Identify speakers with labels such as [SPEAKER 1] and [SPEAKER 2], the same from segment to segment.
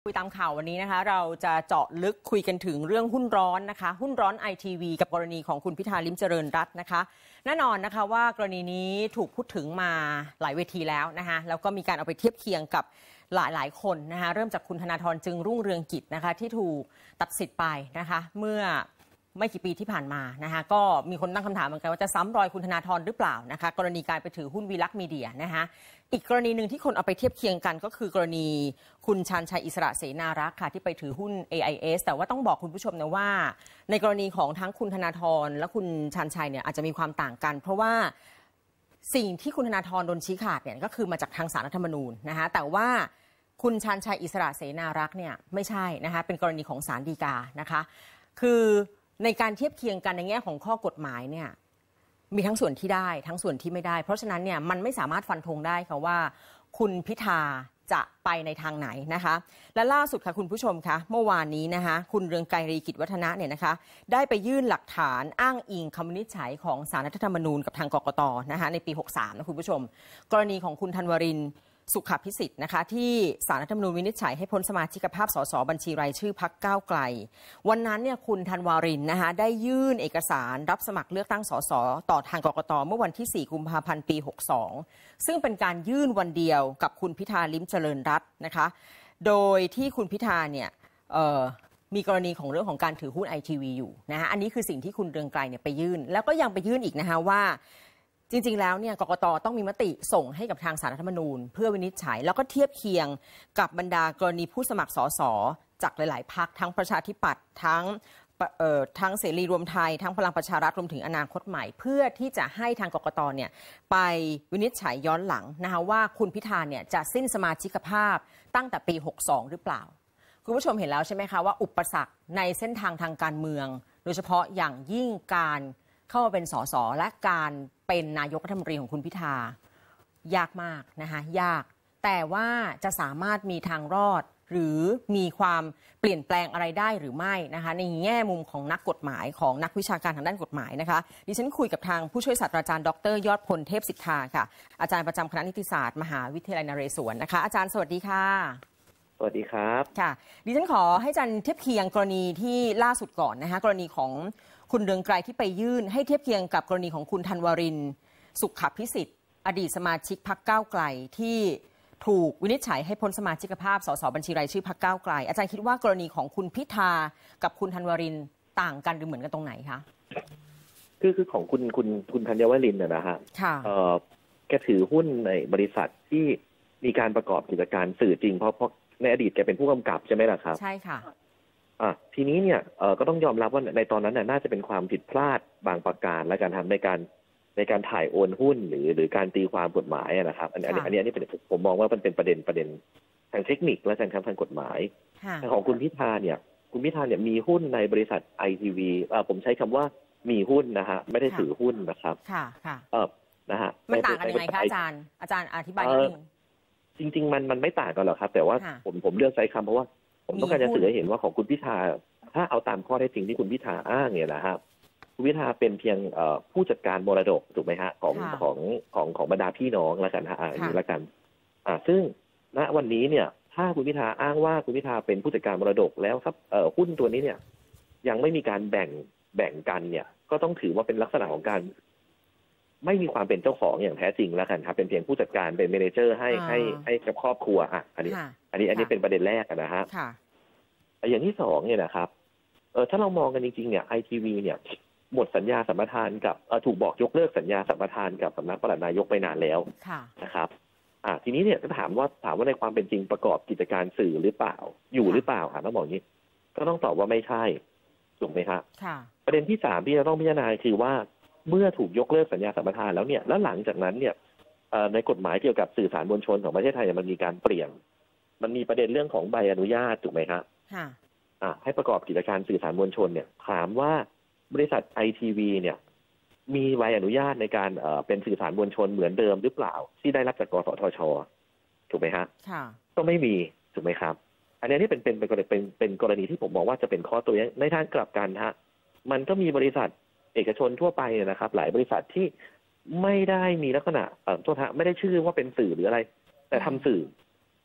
[SPEAKER 1] คุยตามข่าววันนี้นะคะเราจะเจาะลึกคุยกันถึงเรื่องหุ้นร้อนนะคะหุ้นร้อนไอทีวีกับกรณีของคุณพิธาลิ้มเจริญรัตน์นะคะแน่นอนนะคะว่ากรณีนี้ถูกพูดถึงมาหลายเวทีแล้วนะคะแล้วก็มีการเอาไปเทียบเคียงกับหลายคนนะคะเริ่มจากคุณธนาธรจึงรุ่งเรืองกิจนะคะที่ถูกตัดสิทธิ์ไปนะคะเมื่อไม่กี่ปีที่ผ่านมานะคะก็มีคนตั้งคำถามเหมือนกันว่าจะซ้ำรอยคุณธนาธรหรือเปล่านะคะกรณีการไปถือหุ้นวีลักษณ์มีเดียนะคะอีกกรณีหนึ่งที่คนเอาไปเทียบเคียงกันก็คือกรณีคุณชาญชัยอิสระเสนารักษ์ค่ะที่ไปถือหุ้น AIS แต่ว่าต้องบอกคุณผู้ชมนะว่าในกรณีของทั้งคุณธนาธรและคุณชาญชัยเนี่ยอาจจะมีความต่างกันเพราะว่าสิ่งที่คุณธนาธรโดนชี้ขาดเนี่ยก็คือมาจากทางศาลรัฐธรรมนูญนะคะแต่ว่าคุณชาญชัยอิสระเสนารักษ์เนี่ยไม่ใช่นะคะเป็นกรณีของศาลฎีกานะคะคือในการเทียบเคียงกันในแง่ของข้อกฎหมายเนี่ยมีทั้งส่วนที่ได้ทั้งส่วนที่ไม่ได้เพราะฉะนั้นเนี่ยมันไม่สามารถฟันธงได้ค่ะว่าคุณพิธาจะไปในทางไหนนะคะและล่าสุดค่ะคุณผู้ชมคะเมื่อวานนี้นะคะคุณเรืองไกร ลีกิจวัฒนะเนี่ยนะคะได้ไปยื่นหลักฐานอ้างอิงคำวินิจฉัยของศาลรัฐธรรมนูญกับทางกกต.นะคะในปี 63นะคุณผู้ชมกรณีของคุณธันวรินทร์สุขพิสิทธิ์นะคะที่ศาลรัฐธรรมนูญวินิจฉัยให้พ้นสมาชิกภาพสสบัญชีรายชื่อพรรคก้าวไกลวันนั้นเนี่ยคุณธันวรินทร์นะคะได้ยื่นเอกสารรับสมัครเลือกตั้งสสต่อทางกกต.เมื่อวันที่4กุมภาพันธ์ปี62ซึ่งเป็นการยื่นวันเดียวกับคุณพิธาลิ้มเจริญรัตน์นะคะโดยที่คุณพิธาเนี่ยมีกรณีของเรื่องของการถือหุ้นไอทีวีอยู่นะคะอันนี้คือสิ่งที่คุณเรืองไกรเนี่ยไปยื่นแล้วก็ยังไปยื่นอีกนะคะว่าจริงๆแล้วเนี่ยกกต.ต้องมีมติส่งให้กับทางศาลรัฐธรรมนูญเพื่อวินิจฉัยแล้วก็เทียบเคียงกับบรรดากรณีผู้สมัครสสจากหลายๆพรรคทั้งประชาธิปัตย์ทั้งเสรีรวมไทยทั้งพลังประชารัฐรวมถึงอนาคตใหม่เพื่อที่จะให้ทางกกต.เนี่ยไปวินิจฉัยย้อนหลังนะคะว่าคุณพิธาเนี่ยจะสิ้นสมาชิกภาพตั้งแต่ปี62หรือเปล่าคุณผู้ชมเห็นแล้วใช่ไหมคะว่าอุปสรรคในเส้นทางทางการเมืองโดยเฉพาะอย่างยิ่งการเข้ามาเป็นสสและการเป็นนายกรัฐมนตรีของคุณพิธายากมากนะคะยากแต่ว่าจะสามารถมีทางรอดหรือมีความเปลี่ยนแปลงอะไรได้หรือไม่นะคะในแง่มุมของนักกฎหมายของนักวิชาการทางด้านกฎหมายนะคะดิฉันคุยกับทางผู้ช่วยศาสตราจารย์ดร.ยอดพลเทพสิทธาค่ะอาจารย์ประจำคณะนิติศาสตร์มหาวิทยาลัยนเรศวรนะคะอาจารย์สวัสดีค่ะ
[SPEAKER 2] สวัสดีครับ
[SPEAKER 1] ค่ะดิฉันขอให้อาจารย์เทียบเคียงกรณีที่ล่าสุดก่อนนะคะกรณีของคุณเรืองไกรที่ไปยื่นให้เทียบเคียงกับกรณีของคุณธันวรินทร์สุขพิสิทธิ์อดีตสมาชิกพรรคก้าวไกลที่ถูกวินิจฉัยให้พ้นสมาชิกภาพสสบัญชีรายชื่อพรรคก้าวไกลอาจารย์คิดว่ากรณีของคุณพิธากับคุณธันวรินทร์ต่างกันหรือเหมือนกันตรงไหนคะ
[SPEAKER 2] คือของคุณธัญวรินทร์นะฮะแกถือหุ้นในบริษัทที่มีการประกอบกิจการสื่อจริงเพราะในอดีตแกเป็นผู้กำกับใช่ไหมล่ะครับ
[SPEAKER 1] ใช่ค่ะ
[SPEAKER 2] ทีนี้เนี่ยก็ต้องยอมรับว่าในตอนนั้นน่าจะเป็นความผิดพลาดบางประการและการทำในการถ่ายโอนหุ้นหรือการตีความกฎหมายนะครับอันนี้เป็นผมมองว่ามันเป็นประเด็นทางเทคนิคและทางกฎหมายแต่ของคุณพิธาเนี่ยมีหุ้นในบริษัทไอทีวีผมใช้คำว่ามีหุ้นนะฮะไม่ได้ถือหุ้นนะครับ
[SPEAKER 1] ค่ะ
[SPEAKER 2] นะฮะ
[SPEAKER 1] มันต่างกันยังไงคะอาจารย์อธิบายนิดนึง
[SPEAKER 2] จริงๆมันไม่ต่างกันหรอกครับแต่ว่าผมเลือกใช้คำเพราะว่าผมต้องการจะสื่อให้เห็นว่าของคุณพิธาถ้าเอาตามข้อเท็จจริงที่คุณพิธาอ้างเนี่ยนะครับคุณพิธาเป็นเพียงผู้จัดการมรดกถูกไหมฮะของบรรดาพี่น้องแล้วกันฮะนี่แล้วกันซึ่งณวันนี้เนี่ยถ้าคุณพิธาอ้างว่าคุณพิธาเป็นผู้จัดการมรดกแล้วครับหุ้นตัวนี้เนี่ยยังไม่มีการแบ่งกันเนี่ยก็ต้องถือว่าเป็นลักษณะของการไม่มีความเป็นเจ้าของอย่างแท้จริงแล้วกันครับเป็นเพียงผู้จัดการเป็นเมเนเจอร์ให้กับครอบครัวอันนี้เป็นประเด็นแรกนะฮะอย่างที่สองเนี่ยนะครับถ้าเรามองกันจริงๆเนี่ยไอทีวีเนี่ยหมดสัญญาสัมปทานกับถูกบอกยกเลิกสัญญาสัมปทานกับสำนักปลัดนายกไปนานแล้วนะครับทีนี้เนี่ยก็ถามว่าในความเป็นจริงประกอบกิจการสื่อหรือเปล่าอยู่หรือเปล่าต้องบอกนี้ก็ต้องตอบว่าไม่ใช่ถูกไหมครับประเด็นที่สามที่จะต้องพิจารณาคือว่าเมื่อถูกยกเลิกสัญญาสัมปทานแล้วเนี่ยแล้วหลังจากนั้นเนี่ยในกฎหมายเกี่ยวกับสื่อสารมวลชนของประเทศไทยมันมีการเปลี่ยนมันมีประเด็นเรื่องของใบอนุญาตถูกไหมครับให้ประกอบกิจการสื่อสารมวลชนเนี่ยถามว่าบริษัทไอทีวีเนี่ยมีใบอนุญาตในการเป็นสื่อสารมวลชนเหมือนเดิมหรือเปล่าที่ได้รับจากกสทช.ถูกไหมฮะก็ไม่มีถูกไหมครับอันนี้เป็นกรณีที่ผมมองว่าจะเป็นข้อตัวอย่างในทางกลับกันฮะมันก็มีบริษัทเอกชนทั่วไปนะครับหลายบริษัทที่ไม่ได้มีลักษณะโทษฮะไม่ได้ชื่อว่าเป็นสื่อหรืออะไรแต่ทำสื่อ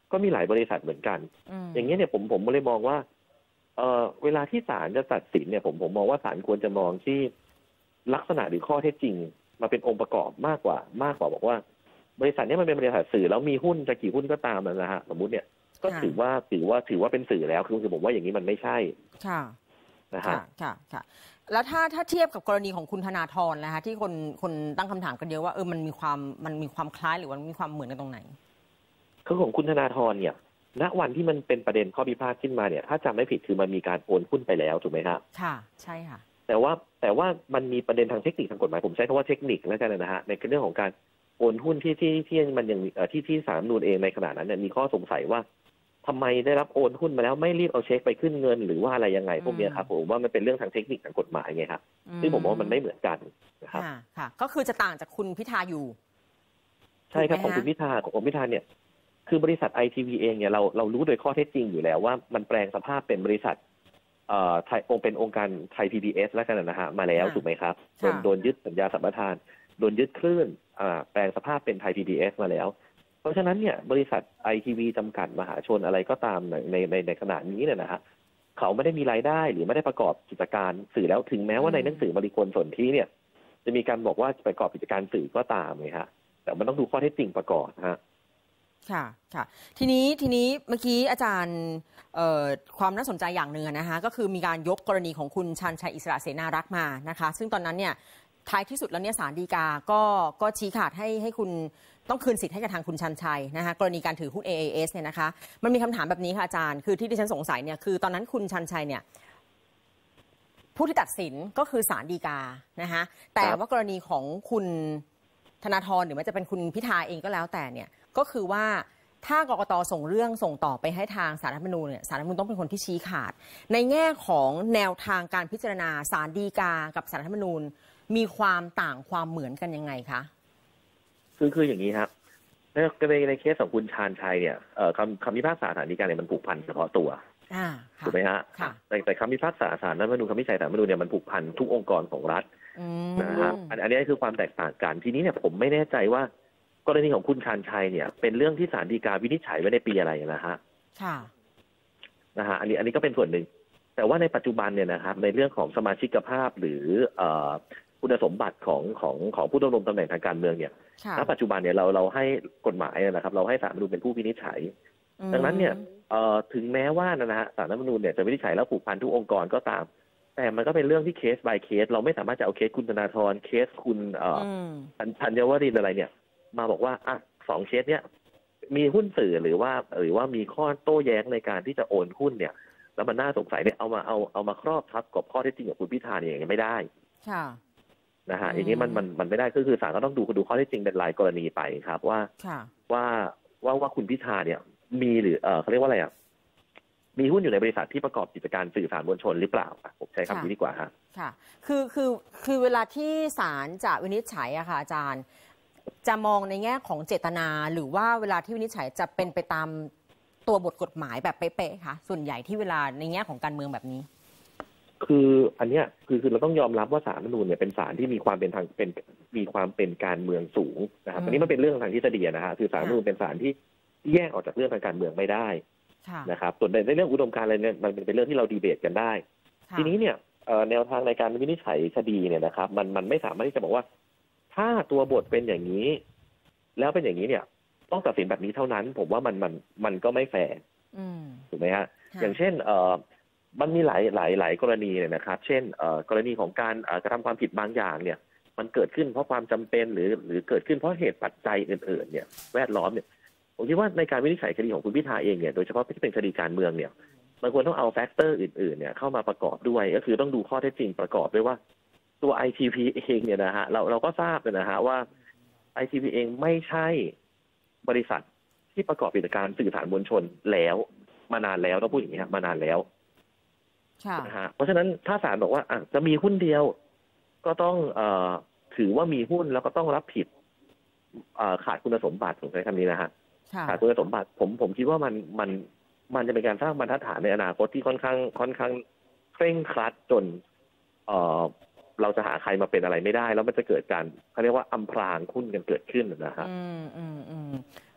[SPEAKER 2] ก็มีหลายบริษัทเหมือนกันอย่างนี้เนี่ยผมเลยมองว่าเวลาที่ศาลจะตัดสินเนี่ยผมมองว่าศาลควรจะมองที่ลักษณะหรือข้อเท็จจริงมาเป็นองค์ประกอบมากกว่าบอกว่าบริษัทนี้มันเป็นบริษัทสื่อแล้วมีหุ้นจะกี่หุ้นก็ตามนะฮะสมมุติเนี่ยก็ถือว่าเป็นสื่อแล้วคือผมว่าอย่างนี้มันไม่ใช่
[SPEAKER 1] ค่ะ
[SPEAKER 2] นะฮะ
[SPEAKER 1] ค่ะแล้วถ้าเทียบกับกรณีของคุณธนาธรนะคะที่คนตั้งคำถามกันเยอะว่ามันมีความคล้ายหรือว่ามีความเหมือนกันตรงไหน
[SPEAKER 2] คือของคุณธนาธรเนี่ยณวันที่มันเป็นประเด็นข้อพิพาทขึ้นมาเนี่ยถ้าจำไม่ผิดคือมันมีการโอนหุ้นไปแล้วถูกไหมครับ
[SPEAKER 1] ค่ะใช่ค่ะ
[SPEAKER 2] แต่ว่ามันมีประเด็นทางเทคนิคทางกฎหมายผมใช้คำว่าเทคนิคแล้วกันนะฮะในเรื่องของการโอนหุ้นที่มันยังที่ศาลรัฐธรรมนูญเองในขณะนั้นเนี่ยมีข้อสงสัยว่าทำไมได้รับโอนหุ้นมาแล้วไม่รีบเอาเช็คไปขึ้นเงินหรือว่าอะไรยังไงพวกนี้ครับผมว่ามันเป็นเรื่องทางเทคนิคทางกฎหมายไงครับซึ่งผมว่ามันไม่เหมือนกันนะครับ
[SPEAKER 1] ค่ะก็คือจะต่างจากคุณพิธาอยู่
[SPEAKER 2] ใช่ครับของคุณพิธาเนี่ยคือบริษัท ITV เองเนี่ยเรารู้โดยข้อเท็จจริงอยู่แล้วว่ามันแปลงสภาพเป็นบริษัทเป็นองค์การไทย PBS แล้วกันนะฮะมาแล้วถูกไหมครับโดนยึดสัญญาสัมปทานโดนยึดคลื่นแปลงสภาพเป็นไทย PBS มาแล้วเพราะฉะนั้นเนี่ยบริษัท ITV จำกัดมหาชนอะไรก็ตามในขณะนี้เนี่ยนะฮะเขาไม่ได้มีรายได้หรือไม่ได้ประกอบกิจการสื่อแล้วถึงแม้ว่าในหนังสือมติชนสนธิเนี่ยจะมีการบอกว่าประกอบกิจการสื่อก็ตามไงฮะแต่มันต้องดูข้อเท็จจริงประกอบฮะ
[SPEAKER 1] ค่ะทีนี้เมื่อกี้อาจารย์ความน่าสนใจอย่างหนึ่งนะคะก็คือมีการยกกรณีของคุณชาญชัยอิสระเสนารักษ์มานะคะซึ่งตอนนั้นเนี่ยท้ายที่สุดแล้วเนี่ยศาลฎีกาก็ชี้ขาดให้คุณต้องคืนสิทธิ์ให้กับทางคุณชาญชัยนะคะกรณีการถือหุ้น AAS เนี่ยนะคะมันมีคำถามแบบนี้ค่ะอาจารย์คือที่ดิฉันสงสัยเนี่ยคือตอนนั้นคุณชาญชัยเนี่ยผู้ที่ตัดสินก็คือศาลฎีกานะคะแต่ว่ากรณีของคุณธนาธรหรือว่าจะเป็นคุณพิธาเองก็แล้วแต่เนี่ยก็คือว่าถ้ากกต.ส่งต่อไปให้ทางศาลรัฐธรรมนูญเนี่ยศาลรัฐธรรมนูญต้องเป็นคนที่ชี้ขาดในแง่ของแนวทางการพิจารณาศาลฎีกากับศาลรัฐธรรมนูญมีความต่างความเหมือนกันยังไงคะ
[SPEAKER 2] คืออย่างนี้ครับในเคสของคุณชาญชัยเนี่ยคำพิพากษาศาลฎีกาเนี่ยมันผูกพันเฉพาะตัวถูกไหมฮะแต่คำพิพากษาศาลรัฐธรรมนูญคำวินิจฉัยศาลรัฐธรรมนูญเนี่ยมันผูกพันทุกองค์กรของรัฐนะครับอันนี้คือความแตกต่างกันทีนี้เนี่ยผมไม่แน่ใจว่ากรณีของคุณชาญชัยเนี่ยเป็นเรื่องที่ศาลฎีกาวินิจฉัยไว้ในปีอะไรนะฮะอันนี้ก็เป็นส่วนหนึ่งแต่ว่าในปัจจุบันเนี่ยนะครับในเรื่องของสมาชิกภาพหรือคุณสมบัติของผู้ดำรงตำแหน่งทางการเมืองเนี่ยณปัจจุบันเนี่ยเราให้กฎหมายนะครับเราให้ศาลรัฐธรรมนูญเป็นผู้วินิจฉัยดังนั้นเนี่ยถึงแม้ว่านะฮะศาลรัฐธรรมนูญเนี่ยจะวินิจฉัยแล้วผูกพันทุกองค์กรก็ตามแต่มันก็เป็นเรื่องที่เคส by เคสเราไม่สามารถจะเอาเคสคุณธนาธรเคสคุณธัญวรินทร์อะไรเนี่ยมาบอกว่า2 เคสเนี่ยมีหุ้นสื่อหรือว่ามีข้อโต้แย้งในการที่จะโอนหุ้นเนี่ยแล้วมันน่าสงสัยเนี่ยเอามาครอบทับกับข้อเท็จจริงของคุณพิธาเนี่ยอย่างนี้ไม่ได้นะฮะอย่างนี้มันไม่ได้คือศาลก็ต้องดูข้อเท็จจริงเป็นรายกรณีไปครับว่าคุณพิธาเนี่ยมีหรือเขาเรียกว่าอะไรมีหุ้นอยู่ในบริษัทที่ประกอบกิจการสื่อสารมวลชนหรือเปล่าผมใช้คำนี้ดีกว่า
[SPEAKER 1] ค่ะคือเวลาที่ศาลจะวินิจฉัยอะค่ะอาจารย์จะมองในแง่ของเจตนาหรือว่าเวลาที่วินิจฉัยจะเป็นไปตามตัวบทกฎหมายแบบเป๊ะๆคะส่วนใหญ่ที่เวลาในแง่ของการเมืองแบบนี้
[SPEAKER 2] คืออันเนี้ยคือเราต้องยอมรับว่าศาลรัฐธรรมนูญเนี่ยเป็นศาลที่มีความเป็นการเมืองสูงนะครับอันนี้มันเป็นเรื่องทางทฤษฎีนะฮะคือศาลรัฐธรรมนูญเป็นศาลที่แยกออกจากเรื่องทางการเมืองไม่ได้นะครับส่วนในเรื่องอุดมการณ์อะไรเนี่ยมันเป็นเรื่องที่เราดีเบตกันได้ทีนี้เนี่ยแนวทางในการวินิจฉัยคดีเนี่ยนะครับมันไม่สามารถที่จะบอกว่าถ้าตัวบทเป็นอย่างนี้แล้วเป็นอย่างนี้เนี่ยต้องตัดสินแบบนี้เท่านั้นผมว่ามันก็ไม่แฟร์ถูกไหมฮะอย่างเช่นมันมีหลายกรณีเนี่ยนะครับเช่นกรณีของการกระทำความผิดบางอย่างเนี่ยมันเกิดขึ้นเพราะความจำเป็นหรือเกิดขึ้นเพราะเหตุปัจจัยอื่นๆเนี่ยแวดล้อมเนี่ยผมคิดว่าในการวินิจฉัยคดีของคุณพิธาเองเนี่ยโดยเฉพาะที่เป็นคดีการเมืองเนี่ยมันควรต้องเอาแฟกเตอร์อื่นๆเนี่ยเข้ามาประกอบด้วยก็คือต้องดูข้อเท็จจริงประกอบด้วยว่าตัว ITV เองเนี่ยนะฮะเราก็ทราบเลยนะฮะว่า ITV เองไม่ใช่บริษัทที่ประกอบกิจการสื่อสารมวลชนแล้วมานานแล้วต้องพูดอย่างนี้ครับมานานแล้วนะฮะเพราะฉะนั้นถ้าศาลบอกว่าจะมีหุ้นเดียวก็ต้องถือว่ามีหุ้นแล้วก็ต้องรับผิดขาดคุณสมบัติผมใช้คำนี้นะฮะขาดคุณสมบัติผมคิดว่ามันจะเป็นการสร้างบรรทัดฐานในอนาคตที่ค่อนข้างเคร่งครัดจนเราจะหาใครมาเป็นอะไรไม่ได้แล้วมันจะเกิดการเขาเรียกว่าอำพรางหุ้นกันเกิดขึ้นนะฮะ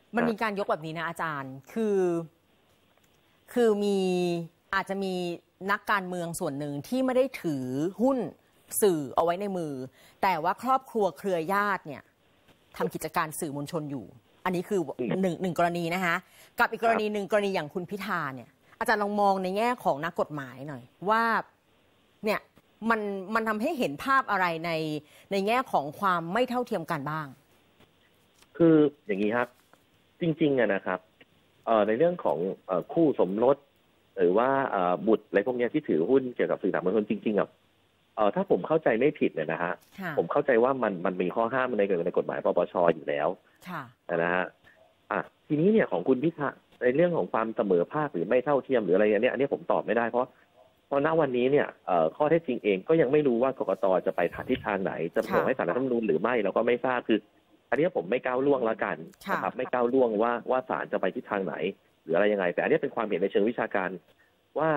[SPEAKER 1] มันมีการยกแบบนี้นะอาจารย์คืออาจจะมีนักการเมืองส่วนหนึ่งที่ไม่ได้ถือหุ้นสื่อเอาไว้ในมือแต่ว่าครอบครัวเครือญาติเนี่ยทำกิจการสื่อมวลชนอยู่อันนี้คือหนึ่งกรณีนะคะกับอีกกรณีหนึ่งกรณีอย่างคุณพิธาเนี่ยอาจารย์ลองมองในแง่ของนักกฎหมายหน่อยว่าเนี่ยมันทำให้เห็นภาพอะไรในแง่ของความไม่เท่าเทียมกันบ้าง
[SPEAKER 2] คืออย่างนี้ครับจริงๆนะครับในเรื่องของคู่สมรสหรือว่าบุตรอะไรพวกนี้ที่ถือหุ้นเกี่ยวกับสื่อสารมวลชนจริงๆถ้าผมเข้าใจไม่ผิดเนี่ยนะฮะผมเข้าใจว่ามันมีข้อห้ามในกฎหมายปปช.อยู่แล้วนะฮะทีนี้เนี่ยของคุณพิธาในเรื่องของความเสมอภาคหรือไม่เท่าเทียมหรืออะไรอย่างเนี้ยอันนี้ผมตอบไม่ได้เพราะณวันนี้เนี่ยข้อเท็จจริงเองก็ยังไม่รู้ว่ากกต.จะไปทิศทางไหนจะส่งให้ศาลรัฐธรรมนูญหรือไม่เราก็ไม่ทราบคืออันนี้ผมไม่ก้าวล่วงละกันนะครับไม่ก้าวล่วงว่าศาลจะไปทิศทางไหนหรืออะไรยังไงแต่อันนี้เป็นความเห็นในเชิงวิชาการว่า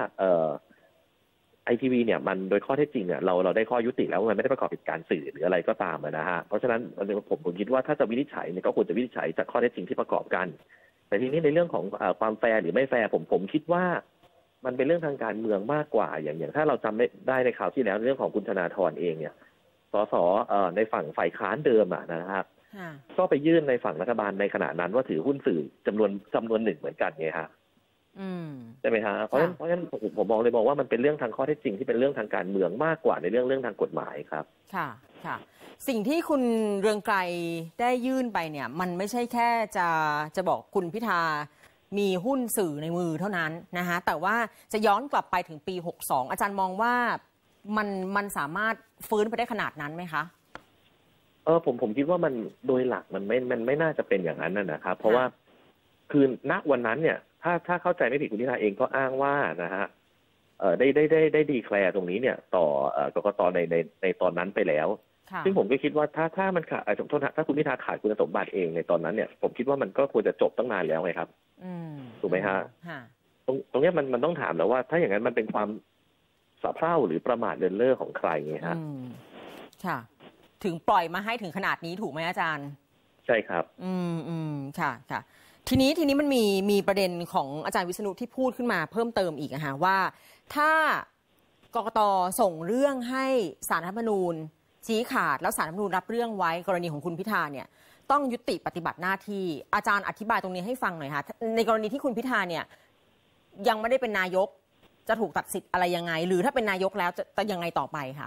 [SPEAKER 2] ITV เนี่ยมันโดยข้อเท็จจริงเนี่ยเราได้ข้อยุติแล้วมันไม่ได้ประกอบกิจการสื่อหรืออะไรก็ตามนะฮะเพราะฉะนั้นผมคิดว่าถ้าจะวินิจฉัยเนี่ยก็ควรจะวินิจฉัยจากข้อเท็จจริงที่ประกอบกันแต่ทีนี้ในเรื่องของความแฟร์หรือไม่แฟร์ผมคิดว่ามันเป็นเรื่องทางการเมืองมากกว่าอย่างถ้าเราจำได้ในข่าวที่แล้วเรื่องของคุณธนาธรเองเนี่ยสสในฝั่งฝ่ายค้านเดิมนะครับก็ไปยื่นในฝั่งรัฐบาลในขณะนั้นว่าถือหุ้นสื่อจำนวนหนึ่งเหมือนกันไงฮะใช่ไหมฮะเพราะฉะนั้นผมมองว่ามันเป็นเรื่องทางข้อเท็จจริงที่เป็นเรื่องทางการเมืองมากกว่าในเรื่องทางกฎหมายครับ
[SPEAKER 1] ค่ะสิ่งที่คุณเรืองไกรได้ยื่นไปเนี่ยมันไม่ใช่แค่จะบอกคุณพิธามีหุ้นสื่อในมือเท่านั้นนะคะแต่ว่าจะย้อนกลับไปถึงปี62อาจารย์มองว่ามันสามารถฟื้นไปได้ขนาดนั้นไหมคะ
[SPEAKER 2] ผมคิดว่ามันโดยหลักมันไม่น่าจะเป็นอย่างนั้นนะครับเพราะว่าคือณวันนั้นเนี่ยถ้าเข้าใจไม่ผิดคุณพิธาเองก็อ้างว่านะฮะได้ดีแคลร์ตรงนี้เนี่ยต่อกกตในตอนนั้นไปแล้วซึ่งผมก็คิดว่าถ้ามันขาดถ้าคุณพิธาขาดคุณสมบัติเองในตอนนั้นเนี่ยผมคิดว่ามันก็ควรจะจบตั้งนานแล้วไงครับถูกไหมฮะตรงนี้มันต้องถามแล้วว่าถ้าอย่างนั้นมันเป็นความสะเพร่าหรือประมาทเลินเล่อของใครไงฮะ
[SPEAKER 1] ค่ะถึงปล่อยมาให้ถึงขนาดนี้ถูกไหมอาจารย์
[SPEAKER 2] ใช่ครับ
[SPEAKER 1] ค่ะทีนี้มันมีประเด็นของอาจารย์วิษณุที่พูดขึ้นมาเพิ่มเติมอีกนะคะว่าถ้ากกต.ส่งเรื่องให้ศาลรัฐธรรมนูญชี้ขาดแล้วศาลรัฐธรรมนูญรับเรื่องไว้กรณีของคุณพิธาเนี่ยต้องยุติปฏิบัติหน้าที่อาจารย์อธิบายตรงนี้ให้ฟังหน่อยค่ะในกรณีที่คุณพิธาเนี่ยยังไม่ได้เป็นนายกจะถูกตัดสิทธิ์อะไรยังไงหรือถ้าเป็นนายกแล้วจะยังไงต่อไปคะ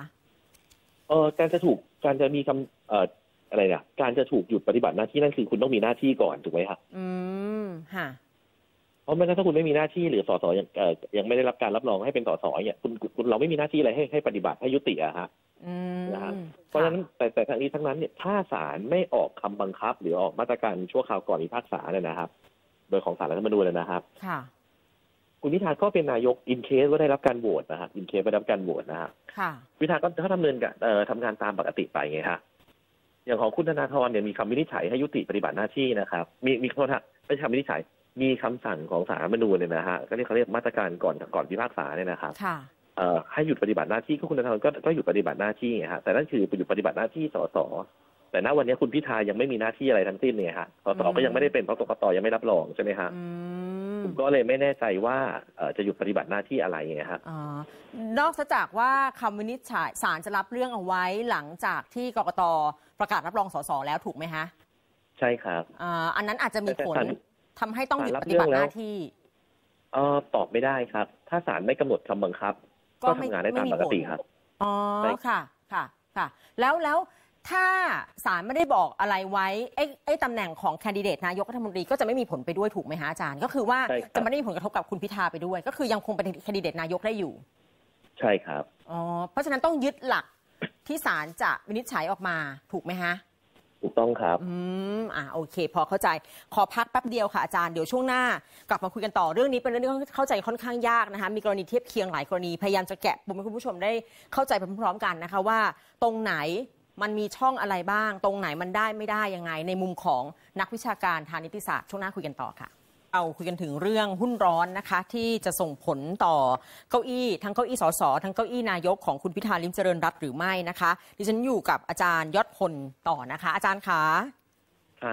[SPEAKER 2] การจะมีคำอะไรเนี่ยการจะถูกหยุดปฏิบัติหน้าที่นั่นคือคุณต้องมีหน้าที่ก่อนถูกไหมครับ
[SPEAKER 1] ค่ะ
[SPEAKER 2] เพราะไม่งั้นถ้าคุณไม่มีหน้าที่หรือสสยังไม่ได้รับการรับรองให้เป็นสสเนี่ยคุณเราไม่มีหน้าที่อะไรให้ปฏิบัติให้ยุติอะฮะนะฮะเพราะฉะนั้นแต่ทั้งนี้ทั้งนั้นเนี่ยถ้าศาลไม่ออกคำบังคับหรือออกมาตรการชั่วคราวก่อนพิพากษาเนี่ยนะครับโดยของศาลรัฐธรรมนูญนะครับคุณพิธาก็เป็นนายกอินเคสว่าได้รับการโหวตนะครับอินเคสได้รับการโหวตนะฮะพิธาก็ทำเนินทำงานตามปกติไปไงฮะอย่างของคุณธนาธรเนี่ยมีคำวินิจฉัยให้ยุติปฏิบัติหน้าที่นะครับมีโทษนะไม่ใช่คำวินิจฉัยมีคำสั่งของศาลรัฐธรรมนูญเนี่ยนะฮะก็นี่เขาเรียกมาตรการก่อนพิพากษาเนี่ยนะครับให้หยุดปฏิบัติหน้าที่ก็คุณธนาธรก็หยุดปฏิบัติหน้าที่ไงฮะแต่นั่นคือหยุดปฏิบัติหน้าที่สสแต่ณวันนี้คุณพิธายังไม่มีหน้าที่อะไรทั้งสิ้นเนี่ยฮะสสก็ยังไม่ได้เป็นเพราะกกตยังไม่รับรองใช่ไหมฮะผมก็เลยไม่แน่ใจว่าจะหยุดปฏิบัติหน้าที่อะไรไงครับ
[SPEAKER 1] นอกจากว่าคำวินิจฉัยศาลจะรับเรื่องเอาไว้หลังจากที่กกตประกาศรับรองสสแล้วถูกไหมฮะ
[SPEAKER 2] ใช่ครับ
[SPEAKER 1] อันนั้นอาจจะมีผลทำให้ต้องหยุดปฏิบัติหน้าที่
[SPEAKER 2] ตอบไม่ได้ครับถ้าศาลไม่กำหนดคำบังคับก็ทำงานได้ตามปกติครับ
[SPEAKER 1] ค่ะแล้วถ้าศาลไม่ได้บอกอะไรไว้ไอ้ตำแหน่งของแคนดิเดตนายกรัฐมนตรีก็จะไม่มีผลไปด้วยถูกไหมฮะอาจารย์ก็คือว่าจะไม่ได้มีผลกระทบกับคุณพิธาไปด้วยก็คือยังคงเป็นแคนดิเดตนายกได้อยู่
[SPEAKER 2] ใช่ครับ
[SPEAKER 1] เพราะฉะนั้นต้องยึดหลักที่ศาลจะวินิจฉัยออกมาถูกไหมฮะ
[SPEAKER 2] ถูกต้องครับ
[SPEAKER 1] โอเคพอเข้าใจขอพักแป๊บเดียวค่ะอาจารย์เดี๋ยวช่วงหน้ากลับมาคุยกันต่อเรื่องนี้เป็นเรื่องที่เข้าใจค่อนข้างยากนะคะมีกรณีเทียบเคียงหลายกรณีพยายามจะแกะปุ่มให้คุณผู้ชมได้เข้าใจไปพร้อมๆกันนะคะว่าตรงไหนมันมีช่องอะไรบ้างตรงไหนมันได้ไม่ได้ยังไงในมุมของนักวิชาการทางนิติศาสตร์ช่วงหน้าคุยกันต่อค่ะเราคุยกันถึงเรื่องหุ้นร้อนนะคะที่จะส่งผลต่อเก้าอี้ทั้งเก้าอี้สสทั้งเก้าอี้นายกของคุณพิธาลิ้มเจริญรัตน์หรือไม่นะคะดิฉันอยู่กับอาจารย์ยอดพลต่อนะคะอาจารย์คะ
[SPEAKER 2] ครับ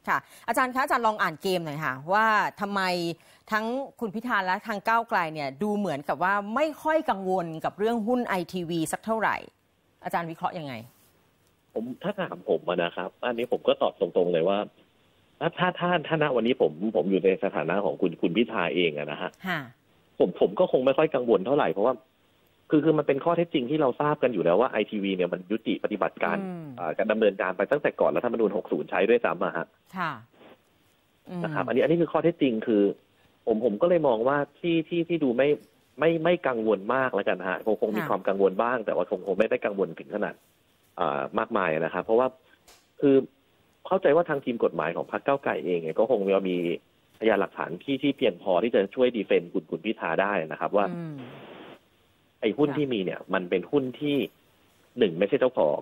[SPEAKER 1] ค่ะอาจารย์คะอาจารย์ลองอ่านเกมหน่อยค่ะว่าทำไมทั้งคุณพิธาและทางก้าวไกลเนี่ยดูเหมือนกับว่าไม่ค่อยกังวลกับเรื่องหุ้น ITV สักเท่าไหร่อาจารย์วิเคราะห์ยังไง
[SPEAKER 2] ถ้าถามผมนะครับอันนี้ผมก็ตอบตรงๆเลยว่าถ้าณวันนี้ผมอยู่ในสถานะของคุณพิธาเองนะฮะผมก็คงไม่ค่อยกังวลเท่าไหร่เพราะว่าคือมันเป็นข้อเท็จจริงที่เราทราบกันอยู่แล้วว่า ITV เนี่ยมันยุติปฏิบัติการการดำเนินการไปตั้งแต่ก่อนรัฐธรรมนูญ60ใช้ด้วยซ้ำฮะนะครับอันนี้คือข้อเท็จจริงคือผมก็เลยมองว่าที่ดูไม่กังวลมากแล้วกันฮะคงมีความกังวลบ้างแต่ว่าคงไม่ได้กังวลถึงขนาดมากมายนะครับเพราะว่าคือเข้าใจว่าทางทีมกฎหมายของพรรคก้าวไกลเองก็คงมีพยานหลักฐานที่เพียงพอที่จะช่วยดีเฟนต์คุณพิธาได้นะครับว่าไอ้หุ้นที่มีเนี่ยมันเป็นหุ้นที่1ไม่ใช่เจ้าของ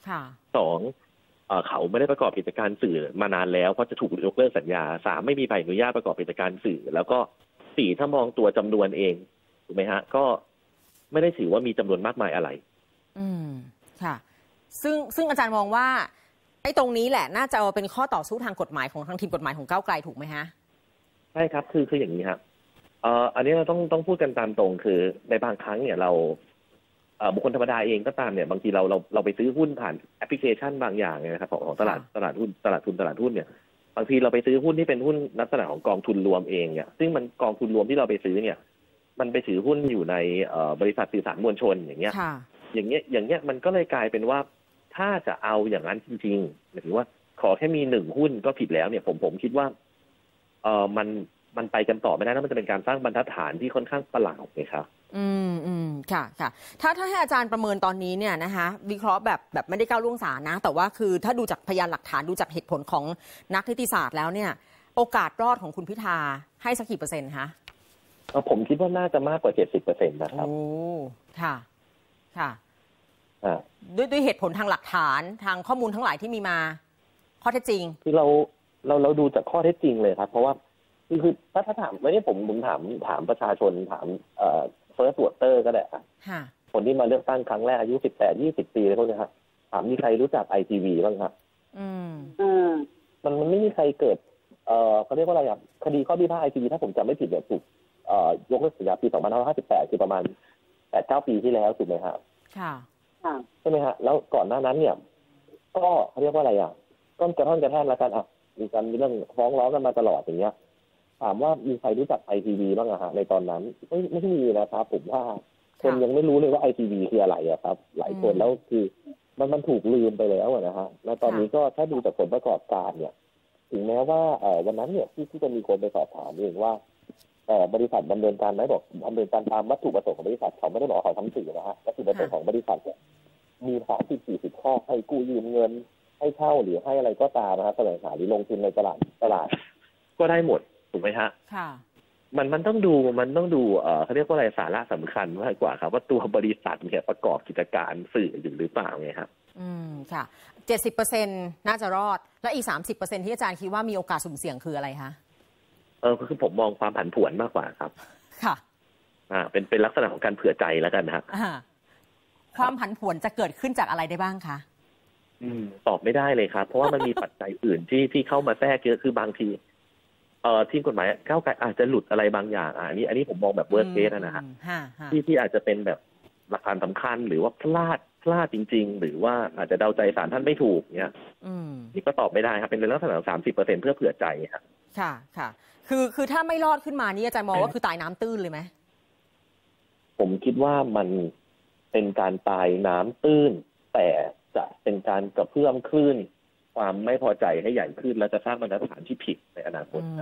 [SPEAKER 2] 2เขาไม่ได้ประกอบกิจการสื่อมานานแล้วเพราะจะถูกยกเลิกสัญญา3ไม่มีใบอนุญาตประกอบกิจการสื่อแล้วก็4ถ้ามองตัวจำนวนเองถูกไหมฮะก็ไม่ได้ถือว่ามีจำนวนมากมายอะไร
[SPEAKER 1] ค่ะซึ่งอาจารย์มองว่าไอ้ตรงนี้แหละน่าจะเป็นข้อต่อสู้ทางกฎหมายของทางทีมกฎหมายของก้าวไกลถูกไหมฮะ
[SPEAKER 2] ใช่ครับคืออย่างนี้ครับอันนี้เราต้องพูดกันตามตรงคือในบางครั้งเนี่ยเราบุคคลธรรมดาเองก็ตามเนี่ยบางทีเราไปซื้อหุ้นผ่านแอปพลิเคชันบางอย่างเนี่ยนะครับของตลาดหุ้นเนี่ยบางทีเราไปซื้อหุ้นที่เป็นหุ้นลักษณะของกองทุนรวมเองเนี่ยซึ่งมันกองทุนรวมที่เราไปซื้อเนี่ยมันไปถือหุ้นอยู่ในบริษัทสื่อสารมวลชนอย่างเงี้ยมันก็เลยกลายเป็นว่าถ้าจะเอาอย่างนั้นจริงๆหมายถึงว่าขอแค่มี1หุ้นก็ผิดแล้วเนี่ยผมคิดว่ามันไปกันต่อไม่ได้แล้วมันจะเป็นการสร้างบรรทัดฐานที่ค่อนข้างประหลาดเลยครับ
[SPEAKER 1] ค่ะถ้าให้อาจารย์ประเมินตอนนี้เนี่ยนะคะวิเคราะห์แบบไม่ได้ก้าวล่วงศาลนะแต่ว่าคือถ้าดูจากพยานหลักฐานดูจากเหตุผลของนักนิติศาสตร์แล้วเนี่ยโอกาสรอดของคุณพิธาให้สักกี่เปอร์เซ็นต์คะ
[SPEAKER 2] ผมคิดว่าน่าจะมากกว่า 70% นะครับ
[SPEAKER 1] โอ้ค่ะด้วยเหตุผลทางหลักฐานทางข้อมูลทั้งหลายที่มีมาข้อเท็จจริง
[SPEAKER 2] คือเราดูจากข้อเท็จจริงเลยครับเพราะว่าคือถ้าถามไม่ได้ผมถามประชาชนถามfirst voter ก็ได้ครับคนที่มาเลือกตั้งครั้งแรกอายุ18-20 ปีอะไรพวกนี้ครับถามมีใครรู้จัก ITV บ้างครับมันไม่มีใครเกิดเขาเรียกว่าอะไรอ่ะคดีข้อพิพาท ITV ถ้าผมจำไม่ผิดเนี่ยถูกยกเลิกสัญญาปี2558คือประมาณ 8-9 ปีที่แล้วถูกไหมครับใช่ไหมฮะแล้วก่อนหน้านั้นเนี่ยก็เขาเรียกว่าอะไรอ่ะต้นกระท่อนกระแท่นแล้วกันมีเรื่องฟ้องร้องกันมาตลอดอย่างเงี้ยถามว่ามีใครรู้จัก ITV บ้างอะฮะในตอนนั้นไม่มีนะครับผมว่าคนยังไม่รู้เลยว่า ITV คืออะไรอะครับหลายคนแล้วคือมันถูกลืมไปแล้วนะฮะแล้วตอนนี้ก็ถ้าดูจากผลประกอบการเนี่ยถึงแม้ว่าวันนั้นเนี่ยที่จะมีคนไปสอบถามเองว่าบริษัทดำเนินการไหมบอกดำเนินการตามวัตถุประสงค์ของบริษัทเขาไม่ได้บอกเขาทำสื่อนะฮะวัตถุประสงค์ของบริษัทเนี่ยมี30-40 ข้อให้กู้ยืมเงินให้เช่าหรือให้อะไรก็ตามนะฮะแสวงหาหรือลงทุนในตลาดก็ได้หมดถูกไหมฮะมันต้องดูเขาเรียกว่าอะไรสาระสำคัญมากกว่าครับว่าตัวบริษัทเนี่ยประกอบกิจการสื่ออยู่หรือเปล่าไงครับ
[SPEAKER 1] ค่ะ 70% น่าจะรอดและอีก 30% ที่อาจารย์คิดว่ามีโอกาสสุ่มเสี่ยงคืออะไรคะ
[SPEAKER 2] คือผมมองความผันผวนมากกว่าครับ
[SPEAKER 1] ค่ะ
[SPEAKER 2] เป็นลักษณะของการเผื่อใจแล้วกันนะครับ
[SPEAKER 1] ความผันผวนจะเกิดขึ้นจากอะไรได้บ้างคะ
[SPEAKER 2] ตอบไม่ได้เลยครับเพราะว่ามันมีปัจจัยอื่นที่เข้ามาแทรกเยอะคือบางทีทีมกฎหมายก้าวไกลอาจจะหลุดอะไรบางอย่างอันนี้ผมมองแบบเวิร์สเคสนะฮะที่อาจจะเป็นแบบหลักฐานสำคัญหรือว่าพลาดจริงๆหรือว่าอาจจะเดาใจศาลท่านไม่ถูกเนี่ยนี่ก็ตอบไม่ได้ครับเป็นลักษณะ30%เพื่อเผื่อใจครับ
[SPEAKER 1] ค่ะคือถ้าไม่รอดขึ้นมานี่อาจารย์มองว่าคือตายน้ำตื้นเลยไหม
[SPEAKER 2] ผมคิดว่ามันเป็นการตายน้ำตื้นแต่จะเป็นการกระเพื่อมคลื่นความไม่พอใจให้ใหญ่ขึ้นและจะสร้างบรรทัดฐานที่ผิดในอนาคต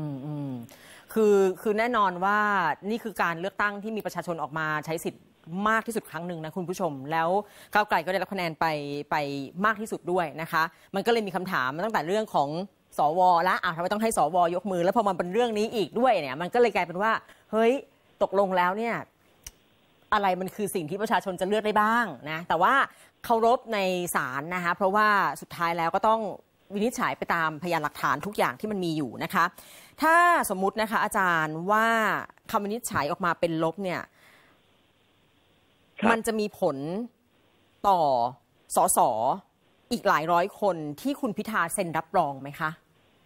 [SPEAKER 1] คือแน่นอนว่านี่คือการเลือกตั้งที่มีประชาชนออกมาใช้สิทธิ์มากที่สุดครั้งหนึ่งนะคุณผู้ชมแล้วก้าวไกลก็ได้รับคะแนนไปมากที่สุดด้วยนะคะมันก็เลยมีคำถามตั้งแต่เรื่องของสวและทำไมต้องให้สวยกมือแล้วพอมันเป็นเรื่องนี้อีกด้วยเนี่ยมันก็เลยกลายเป็นว่าเฮ้ยตกลงแล้วเนี่ยอะไรมันคือสิ่งที่ประชาชนจะเลือกได้บ้างนะแต่ว่าเคารพในศาลนะคะเพราะว่าสุดท้ายแล้วก็ต้องวินิจฉัยไปตามพยานหลักฐานทุกอย่างที่มันมีอยู่นะคะถ้าสมมุตินะคะอาจารย์ว่าคำวินิจฉัยออกมาเป็นลบเนี่ยมันจะมีผลต่อสสอีกหลายร้อยคนที่คุณพิธาเซ็นรับรองไหมคะ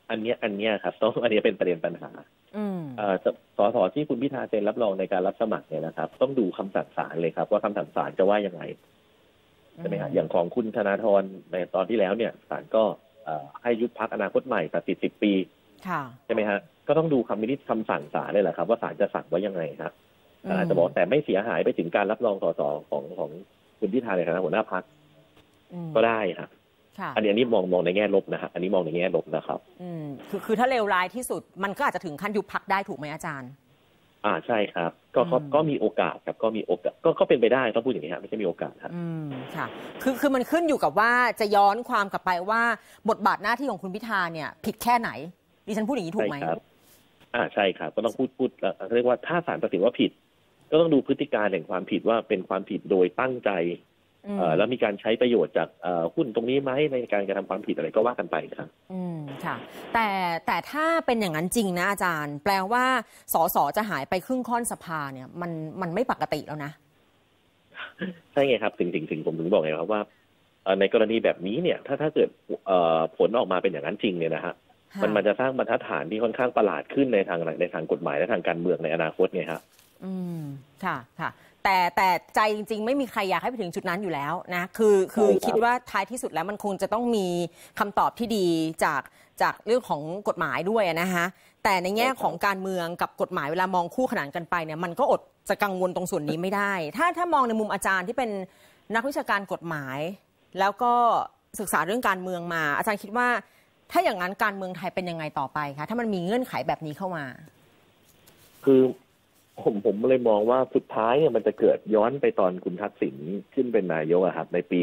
[SPEAKER 2] อันเนี้ยครับอันนี้เป็นประเด็นปัญหาสสที่คุณพิธาเซ็นรับรองในการรับสมัครเนี่ยนะครับต้องดูคำสั่งศาลเลยครับว่าคำสั่งศาลจะว่ายังไงใช่ไหมครับอย่างของคุณธนาธรในตอนที่แล้วเนี่ยศาลก็ให้ยุบพรรคอนาคตใหม่ตัดสิทธิ์10 ปีใช่ไหมฮะก็ต้องดูคำสั่งศาลเลยแหละครับว่าศาลจะสั่งว่ายังไงครับอาจจะบอกแต่ไม่เสียหายไปถึงการรับรองสสของคุณพิธาในฐานะหัวหน้าพรรคก็ได้ครับอันนี้มองในแง่ลบนะฮะอันนี้มองในแง่ลบนะครับ
[SPEAKER 1] คือถ้าเลวร้ายที่สุดมันก็อาจจะถึงขั้นยุบพรรคได้ถูกไหมอาจารย์
[SPEAKER 2] ใช่ครับก็มีโอกาสครับก็มีโอกาสก็เป็นไปได้ต้องพูดอย่างนี้ครับไม่ใช่มีโอกาสครับ
[SPEAKER 1] ค่ะคือมันขึ้นอยู่กับว่าจะย้อนความกลับไปว่าบทบาทหน้าที่ของคุณพิธาเนี่ยผิดแค่ไหนดิฉันพูดอย่างนี้ถูกไหม
[SPEAKER 2] ครับใช่ครับก็ต้องพูดเรียกว่าถ้าศาลตัดสินว่าผิดก็ต้องดูพฤติการแห่งความผิดว่าเป็นความผิดโดยตั้งใจแล้วมีการใช้ประโยชน์จากหุ้นตรงนี้ไหมในการกระทำความผิดอะไรก็ว่ากันไปครับ
[SPEAKER 1] ค่ะแต่ถ้าเป็นอย่างนั้นจริงนะอาจารย์แปลว่าสสจะหายไปครึ่งค่อนสภาเนี่ยมันไม่ปกติแล้วนะ
[SPEAKER 2] ใช่ไงครับถึงผมถึงบอกไงครับว่าในกรณีแบบนี้เนี่ยถ้าเกิดผลออกมาเป็นอย่างนั้นจริงเนี่ยนะฮะมันจะสร้างบรรทัดฐานที่ค่อนข้างประหลาดขึ้นในทางกฎหมายและทางการเมืองในอนาคตไงครับ
[SPEAKER 1] ค่ะแต่ใจจริงๆไม่มีใครอยากให้ไปถึงจุดนั้นอยู่แล้วนะคือคิดว่าท้ายที่สุดแล้วมันคงจะต้องมีคำตอบที่ดีจากเรื่องของกฎหมายด้วยนะฮะแต่ในแง่ของการเมืองกับกฎหมายเวลามองคู่ขนานกันไปเนี่ยมันก็อดจะกังวลตรงส่วนนี้ไม่ได้ถ้ามองในมุมอาจารย์ที่เป็นนักวิชาการกฎหมายแล้วก็ศึกษาเรื่องการเมืองมาอาจารย์คิดว่าถ้าอย่างนั้นการเมืองไทยเป็นยังไงต่อไปคะถ้ามันมีเงื่อนไขแบบนี้เข้ามา
[SPEAKER 2] คือผมเลยมองว่าสุดท้ายเนี่ยมันจะเกิดย้อนไปตอนคุณทักษิณขึ้นเป็นนายกครับในปี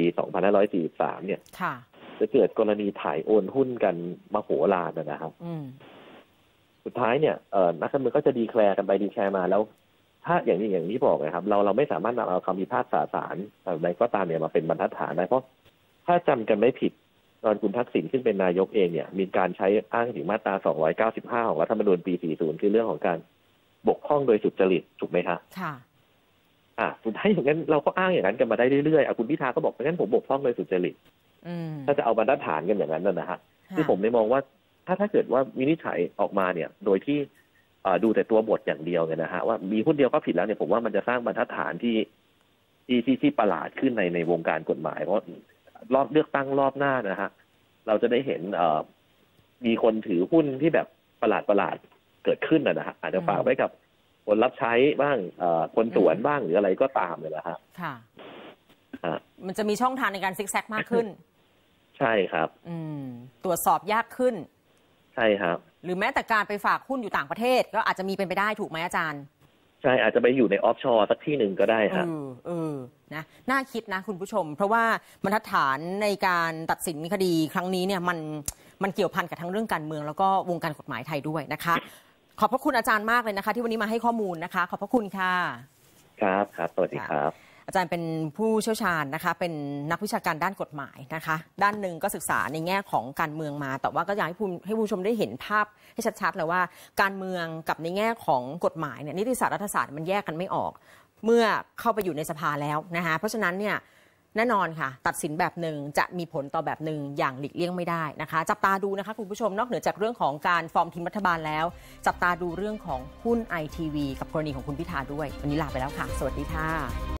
[SPEAKER 2] 2543 เนี่ยจะเกิดกรณีถ่ายโอนหุ้นกันมโหฬารนะครับสุดท้ายเนี่ยนักการเมืองก็จะดีแคลร์กันไปดีแคลร์มาแล้วถ้าอย่างนี้บอกนะครับเราไม่สามารถนำเอาคำพิพากษาศาลในก็ตามเนี่ยมาเป็นบรรทัดฐานได้เพราะถ้าจำกันไม่ผิดตอนคุณทักษิณขึ้นเป็นนายกเองเนี่ยมีการใช้อ้างถึงมาตรา 295 ของรัฐธรรมนูญปี 40 คือเรื่องของการบกพร่องโดยสุจริตถูกไหมครับสุดท้ายอย่างนั้นเราก็อ้างอย่างนั้นกันมาได้เรื่อยๆคุณพิธาก็บอกงั้นผมบกพร่องโดยสุจริตถ้าจะเอาบรรทัดฐานกันอย่างนั้นนะฮะที่ผมได้มองว่าถ้าเกิดว่าวินิจฉัยออกมาเนี่ยโดยที่ดูแต่ตัวบทอย่างเดียวเนี่ยนะฮะว่ามีหุ้นเดียวก็ผิดแล้วเนี่ยผมว่ามันจะสร้างบรรทัดฐานที่ประหลาดขึ้นในวงการกฎหมายเพราะรอบเลือกตั้งรอบหน้านะฮะเราจะได้เห็นมีคนถือหุ้นที่แบบประหลาดเกิดขึ้นนะฮะอาจจะฝากไว้กับคนรับใช้บ้างคนสวนบ้างหรืออะไรก็ตามเลยนะฮะ
[SPEAKER 1] มันจะมีช่องทางในการซิกแซกมากขึ้น
[SPEAKER 2] ใช่ครับ
[SPEAKER 1] ตรวจสอบยากขึ้น
[SPEAKER 2] ใช่ครับ
[SPEAKER 1] หรือแม้แต่การไปฝากหุ้นอยู่ต่างประเทศก็อาจจะมีเป็นไปได้ถูกไหมอาจารย์
[SPEAKER 2] ใช่อาจจะไปอยู่ในออฟชอร์สักที่หนึ่งก็ได้ครับ
[SPEAKER 1] นะน่าคิดนะคุณผู้ชมเพราะว่าบรรทัดฐานในการตัดสินคดีครั้งนี้เนี่ยมันเกี่ยวพันกับทั้งเรื่องการเมืองแล้วก็วงการกฎหมายไทยด้วยนะคะขอบพระคุณอาจารย์มากเลยนะคะที่วันนี้มาให้ข้อมูลนะคะขอบพระคุณค่ะ
[SPEAKER 2] ครับสวัสดีครับ
[SPEAKER 1] อาจารย์เป็นผู้เชี่ยวชาญนะคะเป็นนักวิชาการด้านกฎหมายนะคะด้านหนึ่งก็ศึกษาในแง่ของการเมืองมาแต่ว่าก็อยากให้ผู้ชมได้เห็นภาพให้ชัดๆเลยว่าการเมืองกับในแง่ของกฎหมายเนี่ยนิติศาสตร์รัฐศาสตร์มันแยกกันไม่ออกเมื่อเข้าไปอยู่ในสภาแล้วนะคะเพราะฉะนั้นเนี่ยแน่นอนค่ะตัดสินแบบหนึ่งจะมีผลต่อแบบหนึ่งอย่างหลีกเลี่ยงไม่ได้นะคะจับตาดูนะคะคุณผู้ชมนอกเหนือจากเรื่องของการฟอร์มทีมรัฐบาลแล้วจับตาดูเรื่องของหุ้น ITV กับกรณีของคุณพิธาด้วยวันนี้ลาไปแล้วค่ะสวัสดีค่ะ